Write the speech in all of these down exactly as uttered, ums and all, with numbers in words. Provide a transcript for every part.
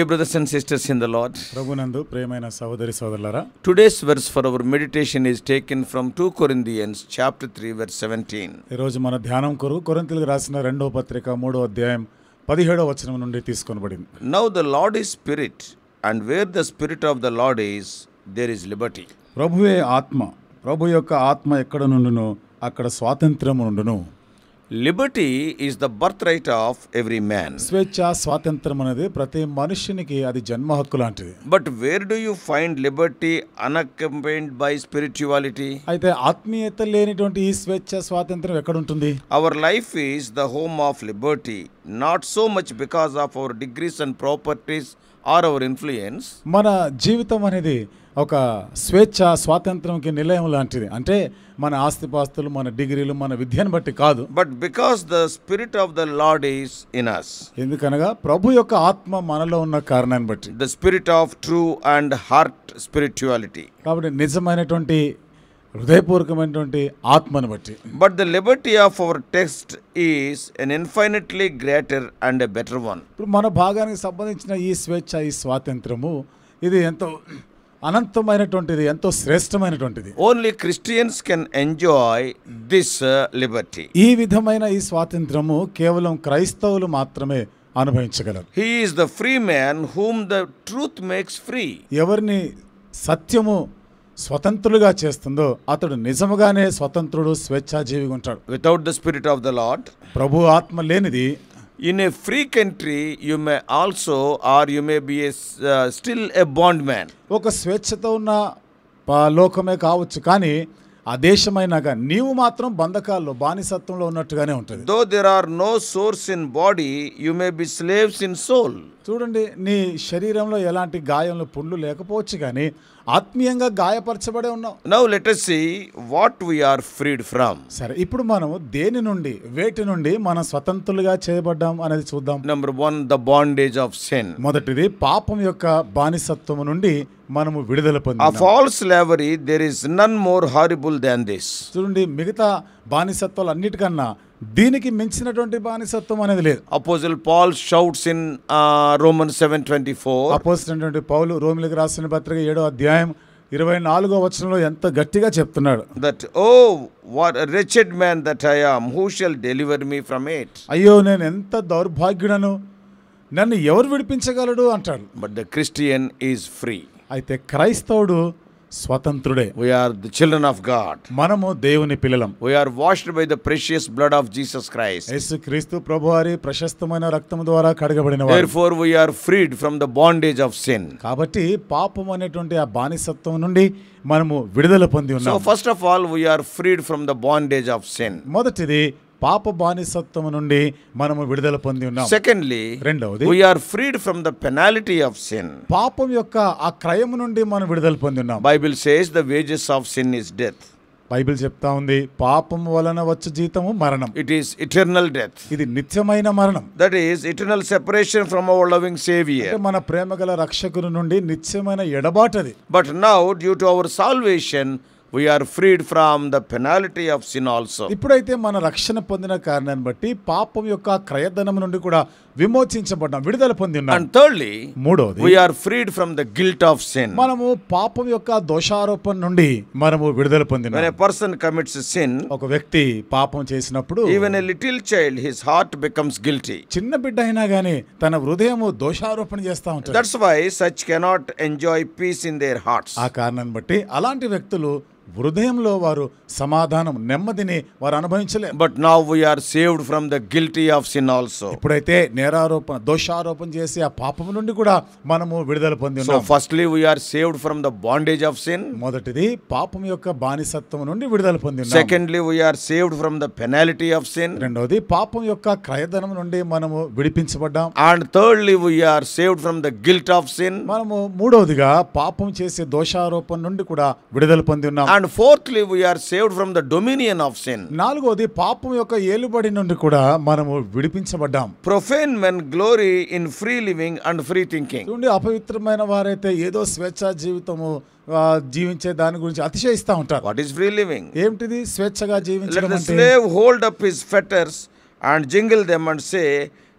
Dear brothers and sisters in the Lord, ప్రభునందు ప్రియమైన సహోదరి సోదరులారా, today's verse for our meditation is taken from two Corinthians chapter three verse seventeen. ఈ రోజు మన ధ్యానం కొరకు కొరింథీయులకు రాసిన రెండవ పత్రిక మూడవ అధ్యాయం పదిహేడవ వచనం నుండి తీసుకొనబడింది. Now the Lord is spirit, and where the spirit of the Lord is, there is liberty. ప్రభువే ఆత్మ, ప్రభు యొక్క ఆత్మ ఎక్కడ నుండును అక్కడ స్వాతంత్ర్యము నుండును. Liberty is the birthright of every man. స్వేచ్ఛ స్వాతంత్రం అనేది ప్రతి మనుషునికి అది జన్మ హక్కు లాంటిది. But where do you find liberty unaccompanied by spirituality? అయితే ఆత్మీయత లేనిటువంటి ఈ స్వేచ్ఛ స్వాతంత్రం ఎక్కడ ఉంటుంది? Our life is the home of liberty, not so much because of our degrees and properties or our influence. మన జీవితం అనేది ఒక స్వేచ్ఛ స్వాతంత్రంకి నిలయం లాంటిది. అంటే మన ఆస్తిపాస్తులు, మన డిగ్రీలు, మన విద్యను బట్టి కాదు. But because the spirit of the Lord is in us. ఎందుకనగా ప్రభు యొక్క ఆత్మ మనలో ఉన్న కారణాన్ని బట్టి. The spirit of true and heart spirituality. కాబట్టి నిజమైనటువంటి హృదయపూర్వకమైనటువంటి ఆత్మను బట్టి. But the liberty of our text is an infinitely greater and a better one. ఇప్పుడు మన భాగానికి సంబంధించిన ఈ స్వేచ్ఛ, ఈ స్వాతంత్రము ఇది ఎంతో అనంతమైనటువంటిది, ఎంతో శ్రేష్టమైనటువంటిది. Only Christians can enjoy this uh, liberty. ఈ విధమైన ఈ స్వాతంత్రము కేవలం క్రైస్తవులు మాత్రమే అనుభవించగలరు. He is the free man whom the truth makes free. ఎవరిని సత్యము స్వతంత్రులుగా చేస్తుందో అతడు నిజముగానే స్వతంత్రుడు, స్వేచ్ఛాజీవిగా ఉంటాడు. Without the spirit of the Lord, ప్రభు ఆత్మ లేనిది, in a free country you may also or you may be a, uh, still a bondman. ఒక స్వేచ్ఛతో ఉన్న ప- లోకమే కావచ్చు, కానీ ఆ దేశమైనాక నీవు మాత్రం బంధకాల్లో, బానిసత్వంలో ఉన్నట్టుగానే ఉంటుంది. Though there are no sores in body, you may be slaves in soul. చూడండి, నీ శరీరంలో ఎలాంటి గాయంలో పుండ్లు లేకపోవచ్చు, కానీ ఆత్మీయంగా గాయపరచబడే ఉన్నావు. Now let us see what we are freed from. సరే, ఇప్పుడు మనము దేని నుండి, వేటి నుండి మనం స్వతంత్రులుగా చేయబడ్డాం అనేది చూద్దాం. Number one, the bondage of sin. మొదటిది పాపం యొక్క బానిసత్వము నుండి మనము విడుదల Of పొందాము. all slavery, there is none more horrible than this. చూడండి, మిగతా బానిసత్వాలు అన్నిటికన్నా దీనికి మించినటువంటి బానిసత్వం అనేది లేదు. Apostle Paul shouts in uh, Romans seven twenty-four. అపోస్తలుడైనటువంటి పౌలు రోమిలికి రాసిన పత్రిక ఏడో అధ్యాయం ఇరవై నాలుగో వచనంలో ఎంత గట్టిగా చెప్తున్నాడు. That, oh, what a wretched man that I am, who shall deliver me from it? అయ్యో, నేను ఎంత దౌర్భాగ్యుడను, నన్ను ఎవరు విడిపించగలడు అంటాడు. But the Christian is free. అయితే క్రైస్తవుడు స్వతంత్రుడే. We are the children of God. మనము దేవుని పిల్లలం. We are washed by the precious blood of Jesus Christ. యేసుక్రీస్తు ప్రభువారి ప్రశస్తమైన రక్తము ద్వారా కడగబడిన వారు. Therefore we are freed from the bondage of sin. కాబట్టి పాపం అనేటువంటి ఆ బానిసత్వం నుండి మనము విడుదల పొంది So ఉన్నాం. first of all, we are freed from the bondage of sin. మొదటిది పాప బానిసత్వం నుండి మనము విడుదల పొంది ఉన్నాం. Secondly, రెండవది we are freed from the penalty of sin. పాపం యొక్క ఆ క్రయము నుండి మనం విడుదల పొంది ఉన్నాం. Bible says the wages of sin is death. Bible చెప్తా ఉంది, పాపం వలన వచ్చు జీతము మరణం. It is eternal death. ఇది నిత్యమైన మరణం. That is eternal separation from our loving Savior. అంటే మన ప్రేమగల రక్షకుని నుండి నిత్యమైన ఎడబాటది. But now, due to our salvation, we are freed from the penalty of sin also. ఇప్పుడైతే మన రక్షణ పొందిన కారణాన్ని బట్టి పాపం యొక్క క్రయధనం నుండి కూడా విమోచించబడ్డాం, విడుదల పొంది ఉన్నాం. And thirdly, మూడోది we are freed from the guilt of sin. మనము పాపం యొక్క దోషారోపణ నుండి మనము విడుదల పొంది When a ఉన్నాం. person commits a sin, ఒక వ్యక్తి పాపం చేసినప్పుడు even a little child, his heart becomes guilty. చిన్న బిడ్డ అయినా గానీ తన హృదయము దోషారోపణ చేస్తా ఉంటాడు. That's why such cannot enjoy peace in their hearts. ఆ కారణాన్ని బట్టి అలాంటి వ్యక్తులు హృదయంలో వారు సమాధానం, నెమ్మదిని వారు అనుభవించలేరు. But now we are saved from the guilty of sin also. ఇప్పుడైతే నేరారోపణ, దోషారోపణ చేసి ఆ పాపం నుండి కూడా మనము విడుదల పొంది So ఉన్నాం. firstly, we are saved from the bondage of sin. మొదటిది పాపం యొక్క బానిసత్వం నుండి విడుదల పొంది ఉన్నాం. Secondly, we are saved from the penalty of sin. రెండవది పాపం యొక్క క్రయధనం నుండి మనము విడిపించబడ్డాం. And thirdly, we are saved from the guilt of sin. మనము మూడవదిగా పాపం చేసే దోషారోపణ నుండి కూడా విడుదల పొంది ఉన్నాం. And fourthly, we are saved from the dominion of sin. నాలుగవది పాపం యొక్క ఏలుబడి నుండి కూడా మనము విడిపించబడ్డాం. Profane men glory in free living and free thinking. చూడండి, అపవిత్రమైన వారైతే ఏదో స్వేచ్ఛా జీవితము ఆ, జీవించే దాని గురించి అతిశయిస్తూ ఉంటారు. What is free living? ఏమిటిది స్వేచ్ఛగా Let జీవించడం the అంటే? slave hold up his fetters and jingle them and say,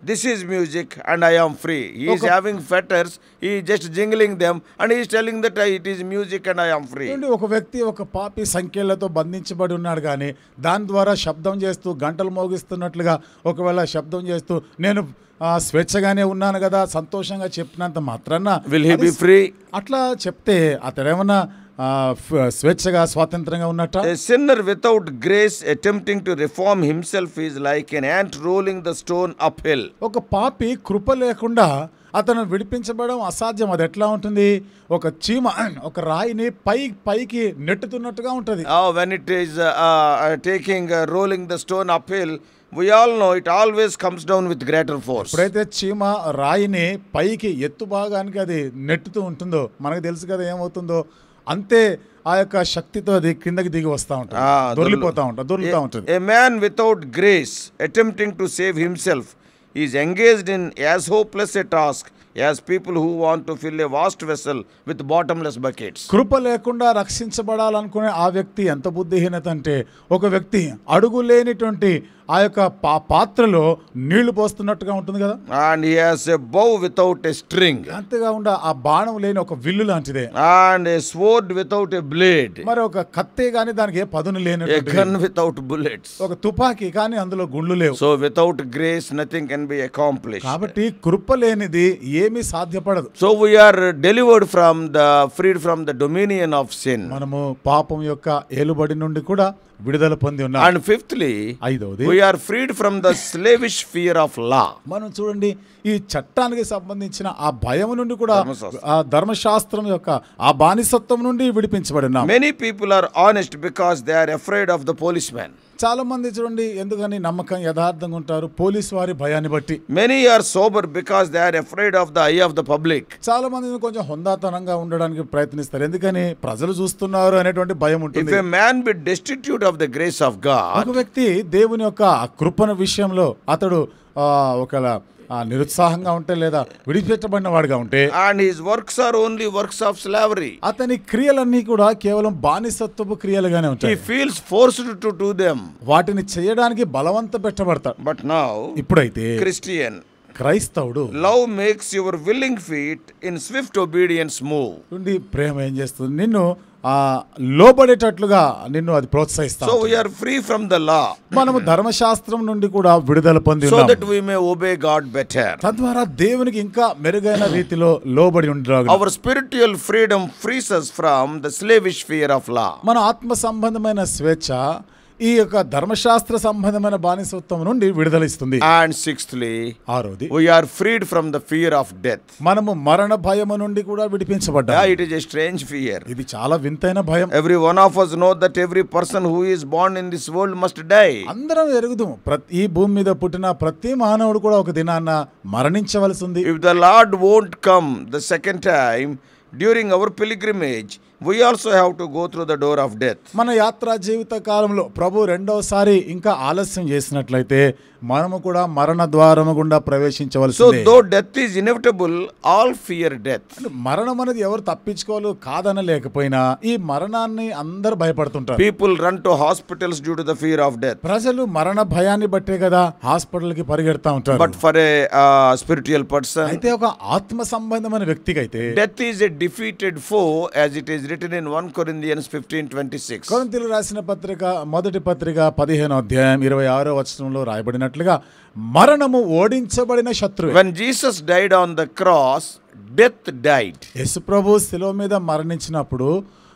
this is music and I am free. He is Okay. having fetters, he is just jingling them and he is telling that uh, it is music and I am free. చూడండి, ఒక వ్యక్తి ఒక పాపి సంఖ్యలతో బంధించబడి ఉన్నాడు, కానీ దాని ద్వారా శబ్దం చేస్తూ గంటలు మోగిస్తున్నట్లుగా ఒకవేళ శబ్దం చేస్తూ నేను ఆ, స్వేచ్ఛగానే ఉన్నాను కదా, సంతోషంగా చెప్పినంత మాత్రాన Will he అది be free? అట్లా చెప్తే అతడేమన్నా ఆ, ఫ్- స్వేచ్ఛగా స్వాతంత్రంగా ఉన్నట్ట? A sinner without grace attempting to reform himself is like an ant rolling the stone uphill. ఒక పాపి కృప లేకుండా అతను విడిపించబడడం అసాధ్యం. అది ఎట్లా ఉంటుంది? ఒక చీమ ఒక రాయిని పై పైకి నెట్టుతున్నట్టుగా ఉంటుంది. Oh, when it is uh, uh, taking, uh, rolling the stone uphill, we all know it always comes down with greater force. ఎప్పుడైతే చీమ రాయిని పైకి ఎత్తు భాగానికి అది నెట్టుతూ ఉంటుందో మనకు తెలుసు కదా ఏమవుతుందో, అంతే ఆ యొక్క శక్తితో అది కిందకి దిగి వస్తూ ఉంటుంది, Ah, దొర్లిపోతూ ఉంటుంది, దొర్లుతూ ఉంటుంది. A man without grace attempting to save himself is engaged in as hopeless a task as people who want to fill a vast vessel with bottomless buckets. కృప లేకుండా రక్షించబడాలనుకునే ఆ వ్యక్తి ఎంత బుద్ధిహీనత అంటే, ఒక వ్యక్తి అడుగు లేనిటువంటి ఆ యొక్క పా పాత్రలో నీళ్లు పోస్తున్నట్టుగా ఉంటుంది కదా. And he has a bow without a string, అంతేకాకుండా ఆ బాణం లేని ఒక విల్లు లాంటిదే, and a sword without a blade, మరి ఒక కత్తి కానీ దానికి ఏ పదును a లేని, gun without bullets. ఒక తుపాకీ కానీ అందులో గుండ్లు లేవు. So without grace nothing can be accomplished. కాబట్టి కృప లేనిది ఏమీ సాధ్యపడదు. So we are delivered from the freed from the dominion of sin. మనము పాపం యొక్క ఏలుబడి నుండి కూడా విడుదల పొంది ఉన్నాం. And fifthly, ఐదవది, we are freed from the slavish fear of law. మనం చూడండి, ఈ చట్టానికి సంబంధించిన ఆ భయం నుండి కూడా, ధర్మశాస్త్రం. ఆ ధర్మశాస్త్రం యొక్క ఆ బానిసత్వం నుండి విడిపించబడి ఉన్నాం. Many people are honest because they are afraid of the policeman. చాలా మంది చూడండి ఎందుకని నమ్మకం యథార్థంగా ఉంటారు, పోలీసు వారి భయాన్ని బట్టి. Many are sober because they are afraid of the eye of the public. చాలా మంది కొంచెం హుందాతనంగా ఉండడానికి ప్రయత్నిస్తారు, ఎందుకని ప్రజలు చూస్తున్నారు అనేటువంటి భయం If ఉంటుంది. a man be destitute of the grace of God, ఒక వ్యక్తి దేవుని యొక్క కృపణ విషయంలో అతడు ఆ, ఒకవేళ ఆ, నిరుత్సాహంగా ఉంటే లేదా విడిపెట్టబడిన వాడిగా ఉంటే, and his works are only works of slavery, అతని క్రియలన్నీ కూడా కేవలం బానిసత్వపు క్రియలుగానే he ఉంటాయి. feels forced to do them. వాటిని చేయడానికి బలవంత పెట్టబడతాడు. But now, ఇప్పుడైతే Christian, క్రైస్తవుడు love makes your willing feet in swift obedience move. నుండి ప్రేమ ఏం చేస్తుంది, నిన్ను ఆ లోబడేటట్లుగా నిన్ను అది ప్రోత్సహిస్తా So ఉంటుంది. we are free from the law, మనము ధర్మశాస్త్రం నుండి కూడా విడుదల పొంది so ఉన్నాము. that we may obey God better. తద్వారా దేవునికి ఇంకా మెరుగైన రీతిలో లోబడి ఉండరాగు. Our spiritual freedom frees us from the slavish fear of law. మన ఆత్మ సంబంధమైన స్వేచ్ఛ ఈ యొక్క ధర్మశాస్త్ర సంబంధమైన బానిసత్వం నుండి విడుదలిస్తుంది. And sixthly, ఆరోది, we are freed from the fear of death. మనము మరణ భయము నుండి కూడా విడిపించబడ్డా. Yeah, it is a strange fear. ఇది చాలా వింతైన భయం. Every one of us know that every person who is born in this world must die. అందరం ఎరుగుదాం, ప్రతి ఈ భూమి మీద పుట్టిన ప్రతి మానవుడు కూడా ఒక దినాన్న మరణించవలసి ఉంది. If the Lord won't come the second time during our pilgrimage, we also have to go through the door of death. మన యాత్రా జీవిత కాలంలో ప్రభు రెండోసారి ఇంకా ఆలస్యం చేసినట్లయితే మనము కూడా మరణ ద్వారము గుండా So ప్రవేశించవలసిందే. though death is inevitable, all fear death. అంటే మరణం అనేది ఎవరు తప్పించుకోవాలి కాదనలేకపోయినా ఈ మరణాన్ని అందరు భయపడుతుంటారు. People run to hospitals due to the fear of death. ప్రజలు మరణ భయాన్ని బట్టే కదా హాస్పిటల్ కి పరిగెడతా ఉంటారు. But for a uh, spiritual person, అయితే ఒక ఆత్మ సంబంధమైన వ్యక్తికి అయితే death is a defeated foe, as it is written in First Corinthians fifteen twenty-six. కొరింథీయులకు రాసిన పత్రిక మొదటి పత్రిక పదిహేనో అధ్యాయం ఇరవై ఆరో వచనంలో రాయబడినట్లుగా మరణము ఓడించబడిన శత్రువు. When Jesus died on the cross, death died. యేసు ప్రభు శిలువ మీద మరణించినప్పుడు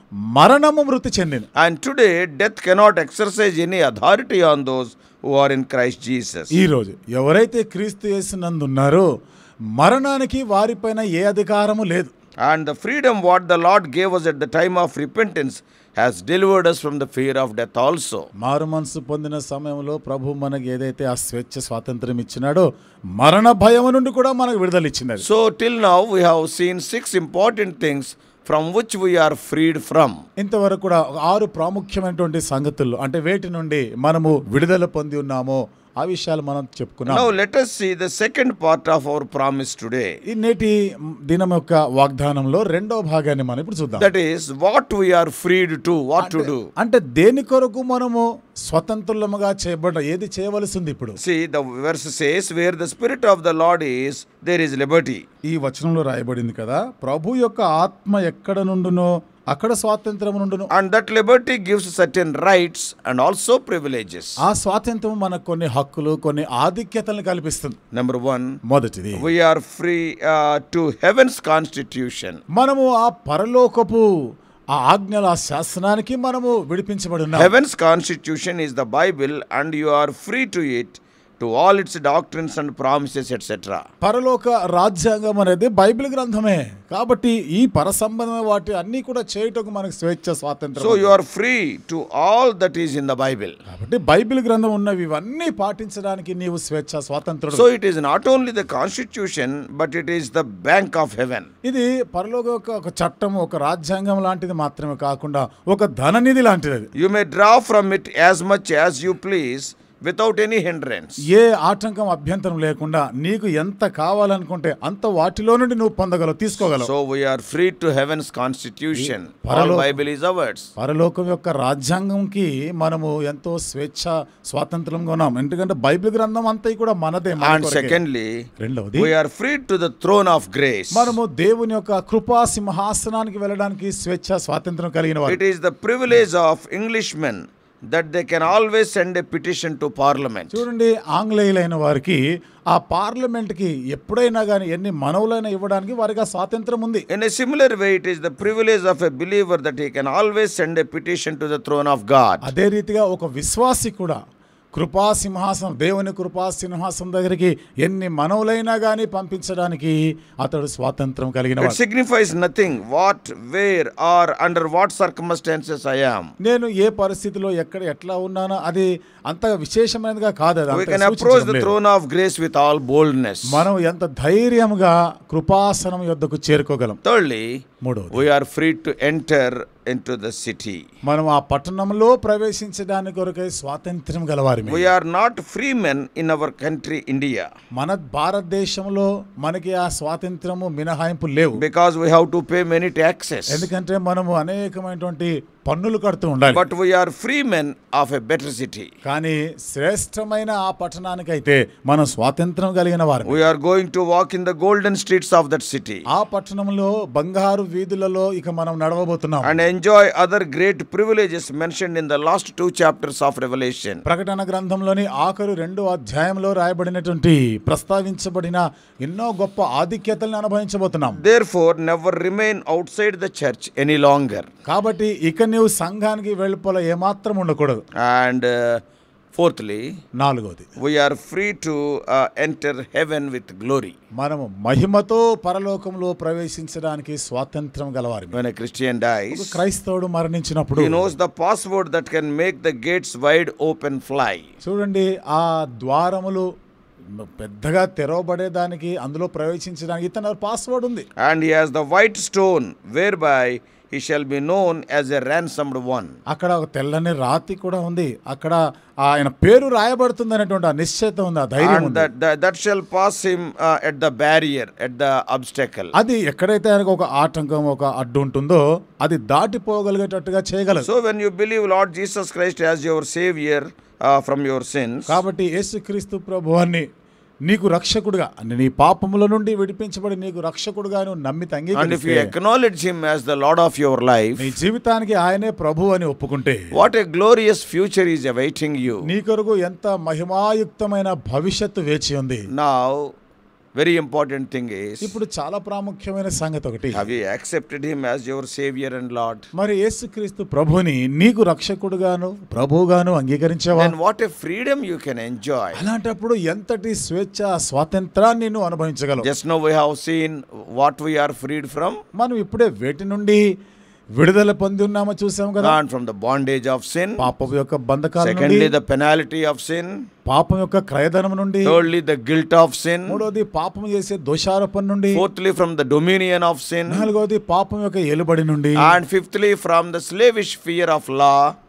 మరణము మృతి చెందింది. And today, death cannot exercise any authority on those who are in Christ Jesus. ఈ రోజు ఎవరైతే క్రీస్తు యేసునందు ఉన్నారో మరణానికి వారిపైన ఏ అధికారము లేదు. And the freedom what the Lord gave us at the time of repentance has delivered us from the fear of death also. మారు మనసు పొందిన సమయంలో ప్రభు మనకి ఏదైతే ఆ స్వేచ్ఛ స్వాతంత్రం ఇచ్చినాడో మరణ భయం నుండి కూడా మనకు విడుదల ఇచ్చినది. So till now we have seen six important things from which we are freed from. ఇంతవరకు కూడా ఆరు ప్రాముఖ్యమైనటువంటి సంగతులు అంటే వేటి నుండి మనము విడుదల పొంది ఉన్నామో ఆ విషయాలు మనం చెప్పుకున్నాం. Now let us see the second part of our promise today. ఈ నేటి దినం యొక్క వాగ్దానంలో రెండో భాగాన్ని మనం ఇప్పుడు చూద్దాం. That is what we are freed to, what to do. అంటే దేని కొరకు మనము స్వతంత్రులముగా చేయబడ్డ ఏది చేయవలసింది ఇప్పుడు. See, the verse says, where the spirit of the Lord is, there is liberty. ఈ వచనంలో రాయబడింది కదా, ప్రభు యొక్క ఆత్మ ఎక్కడ నుండునో అక్కడ స్వాతంత్రం నుండును. And that liberty gives certain rights and also privileges. ఆ స్వాతంత్రం మనకు కొన్ని హక్కులు, కొన్ని ఆధిక్యతలను కల్పిస్తుంది. Number one, మొదటిది, we are free uh, to heaven's constitution. మనము ఆ పరలోకపు ఆ ఆజ్ఞల ఆ శాసనానికి మనము విడిపించబడి ఉన్నాం. Heaven's constitution is the Bible and you are free to it, to all its doctrines and promises, et cetera. పరలోక రాజ్యాంగం అనేది బైబిల్ గ్రంథమే కాబట్టి ఈ పర సంబంధమైన వాటి అన్ని కూడా చేయుటకు మనకు స్వేచ్ఛ స్వాతంత్రం. So you are free to all that is in the Bible. కాబట్టి బైబిల్ గ్రంథం ఉన్నవి ఇవన్నీ పాటించడానికి నీవు స్వేచ్ఛ స్వాతంత్రుడు. So it is not only the constitution but it is the bank of heaven. ఇది పరలోక యొక్క ఒక చట్టం, ఒక రాజ్యాంగం లాంటిది మాత్రమే కాకుండా ఒక ధననిధి లాంటిది. You may draw from it as much as you please without any hindrance. ఏ ఆటంకం అభ్యంతరం లేకుండా నీకు ఎంత కావాలనుకుంటే అంత వాటిలో నుండి నువ్వు పొందగలవు, తీసుకోగలవు. So we are free to heaven's constitution. All Bible is ours. పరలోకం యొక్క రాజ్యాంగంకి మనము ఎంతో స్వేచ్ఛ స్వాతంత్రంగా ఉన్నాం, ఎందుకంటే బైబిల్ గ్రంథం అంతా కూడా మనదే. And secondly, రెండవది, we are free to the throne of grace. మనము దేవుని యొక్క కృపా సింహాసనానికి వెళ్ళడానికి స్వేచ్ఛ స్వాతంత్రం కలిగిన వారు. It is the privilege of Englishmen that they can always send a petition to parliament. చూడండి, ఆంగ్లేయులైన వారికి ఆ పార్లమెంట్ కి ఎప్పుడైనా కానీ ఎన్ని మనవులైనా ఇవ్వడానికి వారికి ఆ స్వాతంత్రం ఉంది. In a similar way, it is the privilege of a believer that he can always send a petition to the throne of God. అదే రీతిగా ఒక విశ్వాసి కూడా కృపా సింహాసనం, దేవుని కృపా సింహాసనం దగ్గరికి ఎన్ని మనవులైనా కానీ పంపించడానికి అతడు స్వాతంత్రం కలిగిన వాడు. It signifies nothing what, where or under what circumstances I am. నేను ఏ పరిస్థితిలో ఎక్కడ ఎట్లా ఉన్నానో అది అంత విశేషమైనదిగా కాదు. We can approach the throne of grace with all boldness. మనం ఎంత ధైర్యంగా కృపాసనం యొద్దకు చేరుకోగలం. Thirdly, మూడవది, we are free to enter into the city. మనం ఆ పట్టణంలో ప్రవేశించడానికి కొరకై స్వాతంత్రం గలవారిమే. We are not free men in our country India. మన భారతదేశంలో మనకి ఆ స్వాతంత్రము మినహాయింపు లేవు. Because we have to pay many taxes. ఎందుకంటే మనము అనేకమైనటువంటి పన్నులు కడుతూ ఉండాలి. But we are free men of a better city. కానీ శ్రేష్టమైన ఆ పట్టణానికైతే మనం స్వాతంత్రం కలిగిన వారు. We are going to walk in the golden streets of that city. ఆ పట్టణంలో బంగారు వీధులలో ఇక మనం నడవబోతున్నాం. And enjoy other great privileges mentioned in the last two chapters of Revelation. ప్రకటన గ్రంథంలోని ఆఖరు రెండు అధ్యాయంలో రాయబడినటువంటి ప్రస్తావించబడిన ఎన్నో గొప్ప ఆధిక్యతలను అనుభవించబోతున్నాం. Therefore never remain outside the church any longer. కాబట్టి ఇక నీవు సంఘానికి వెళ్ళిపోలే ఏమాత్రం ఉండకూడదు. And uh, fourthly, నాలుగోది, we are free to uh, enter heaven with glory. మనము మహిమతో పరలోకంలో ప్రవేశించడానికి స్వాతంత్రం గలవారు. When a Christian dies, క్రైస్తవుడు మరణించినప్పుడు he knows the password that can make the gates wide open fly. చూడండి, ఆ ద్వారములు పెద్దగా తెరవబడేదానికి, అందులో ప్రవేశించడానికి ఇతని పాస్వర్డ్ ఉంది. And he has the white stone whereby he shall be known as a ransomed one. అక్కడ ఒక తెల్లని రాతి కూడా ఉంది, అక్కడ ఆయన పేరు రాయబడుతుంది అనేటువంటి ఆ నిశ్చయత ఉంది, ఆ ధైర్యం ఉంది. that, that that shall pass him uh, at the barrier, at the obstacle. అది ఎక్కడైతే ఆయనకు ఒక ఆటంకం, ఒక అడ్డు ఉంటుందో అది దాటిపోగలిగేటట్టుగా చేయగలదు. So when you believe Lord Jesus Christ as your savior uh, from your sins, కాబట్టి యేసుక్రీస్తు ప్రభువాన్ని నీకు రక్షకుడుగా, నీ పాపముల నుండి విడిపించబడి నీకు రక్షకుడుగా నువ్వు నమ్మితే, and if you అంగీకరిస్తే, acknowledge him as the Lord of your life, నీ జీవితానికి ఆయనే ప్రభు అని ఒప్పుకుంటే, what a glorious future is awaiting you. నీ కొరకు ఎంత మహిమాయుక్తమైన భవిష్యత్తు వేచి ఉంది. Now very important thing is, ఇప్పుడు చాలా ప్రాముఖ్యమైన సంగతి ఒకటి, have you accepted him as your savior and Lord? మరి యేసుక్రీస్తు ప్రభుని నీకు రక్షకుడుగాను ప్రభువుగాను అంగీకరించావా? And what a freedom you can enjoy. అలాంటప్పుడు ఎంతటి స్వేచ్ఛ స్వాతంత్రాన్ని నువ్వు అనుభవించగలవు. Just now we have seen what we are freed from. మనం ఇప్పుడే వేటి నుండి విడుదల పొంది ఉన్నామో చూసాం కదా. And from the bondage of sin. పాపం యొక్క బంధకాల నుండి, Secondly, the penalty of sin. పాపం యొక్క క్రయధనం నుండి, Thirdly, the guilt of sin. మూడోది పాపం చేసే దోషారోపణ నుండి, Fourthly, from the dominion of sin. నాలుగోది పాపం యొక్క ఏలుబడి నుండి, And fifthly, from the slavish fear of law.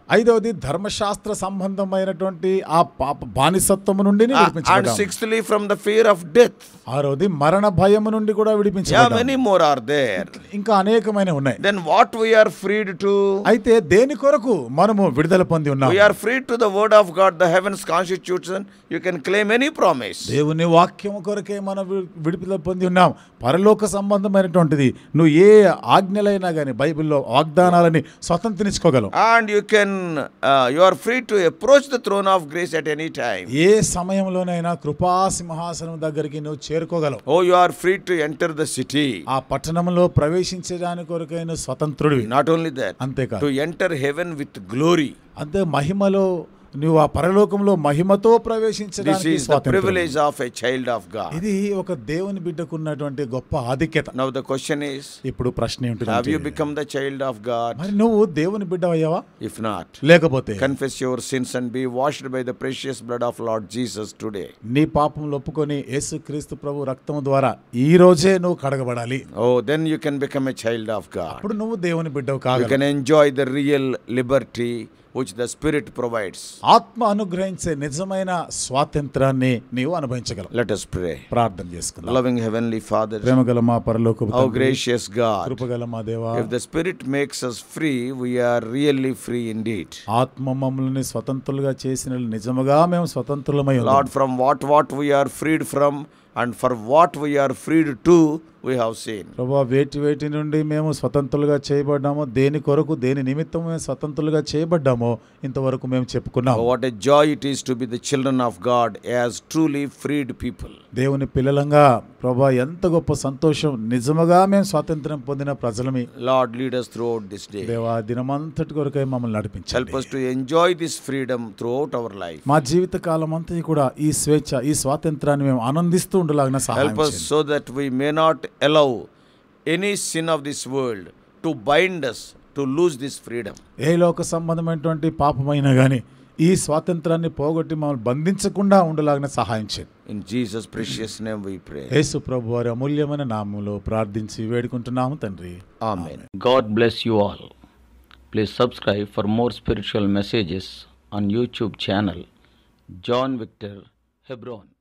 ఐదవది ధర్మశాస్త్ర సంబంధమైనటువంటి ఆ పాప బానిసత్వము నుండి Uh, and విడిపించబడ్డాము. sixthly, from the fear of death. ఆరవది మరణ భయము నుండి కూడా Yeah, విడిపించబడ్డాము. many more are there. ఇంకా అనేకమైన ఉన్నాయి. Then what we are freed to? అయితే దేని కొరకు మనము విడుదల పొంది ఉన్నాము? We are freed to the word of God, the heavens constitution. You can claim any promise. దేవుని వాక్యం కొరకే మనం వి- విడుదల పొంది ఉన్నాం. పరలోక సంబంధమైనటువంటిది నువ్వు ఏ ఆజ్ఞలైనా కానీ బైబిల్లో వాగ్దానాలని స్వతంత్రించుకోగలవు. And you can, uh, you are free to approach the throne of grace at any time. ఏ సమయంలోనైనా కృపా సింహాసనం దగ్గరికి నువ్వు చేరుకోగలవు. Oh, you are free to enter the city. ఆ పట్టణంలో ప్రవేశించడానికి కొరకైన స్వతంత్రుడివి. Not only that, అంతేకాదు, to enter heaven with glory. అంతే మహిమలో నువ్వు ఆ పరలోకంలో మహిమతో This ప్రవేశించడానికి is the స్వాతంత్రుడివి. privilege of a child of God. ఇది ఒక దేవుని బిడ్డకున్నటువంటి గొప్ప ఆధిక్యత. Now the question is, ఇప్పుడు ప్రశ్న have ఏంటంటే you become the child of God? మరి నువ్వు దేవుని బిడ్డ అయ్యావా? If not, లేకపోతే confess your sins and be washed by the precious blood of Lord Jesus today. నీ పాపములు ఒప్పుకొని యేసుక్రీస్తు ప్రభు రక్తం ద్వారా ఈ రోజే నువ్వు కడగబడాలి. Oh, then you can become a child of God. అప్పుడు నువ్వు దేవుని బిడ్డవు You కాగలవు. can enjoy the real liberty which the Spirit provides. ఆత్మ అనుగ్రహించే నిజమైన స్వాతంత్రాన్ని నీవు అనుభవించగలవు. Let us pray. ప్రార్థన చేసుకుందాం. Loving Heavenly Father, ప్రేమగల మా పరలోకపు how తండ్రి, gracious God. కృపగల మా దేవా, If the Spirit makes us free, we are really free indeed. ఆత్మ మమ్మల్ని స్వతంత్రులుగా చేసిన నిజముగా మేము స్వతంత్రులమై ఉన్నాం. Lord, from what what we are freed from and for what we are freed to, we have seen. ప్రభువా, వేటి వేటి నుండి మేము స్వతంత్రులుగా చేయబడ్డామో, దేని కొరకు దేని నిమిత్తం మేము స్వతంత్రులుగా చేయబడ్డామో ఇంతవరకు మేము చెప్పుకున్నాం. Oh, what a joy it is to be the children of God as truly freed people. దేవుని పిల్లలంగా ప్రభువా, ఎంత గొప్ప సంతోషం, నిజముగా మేము స్వాతంత్రం పొందిన ప్రజలమి. Lord, lead us throughout this day. దేవా, దినమంతటి కొరకై మమ్మల్ని Help నడిపించండి. us to enjoy this freedom throughout our life. మా జీవిత కాలం అంతా కూడా ఈ స్వేచ్ఛ, ఈ స్వాతంత్రాన్ని మేము ఆనందిస్తూ ఉండలాగిన సహాయం Help us చేయండి. so that we may not allow any sin of this world to bind us to lose this freedom. ఏ లోక సంబంధమైనటువంటి పాపమైనా కానీ ఈ స్వాతంత్రాన్ని పోగొట్టి మమ్మల్ని బంధించకుండా ఉండలాగిన సహాయం చేయండి. In Jesus' precious name we pray. యేసు ప్రభు వారి అమూల్యమైన నామములో ప్రార్థించి వేడుకుంటున్నాము తండ్రి. Amen. God bless you all. Please subscribe for more spiritual messages on YouTube channel John Victor Hebron.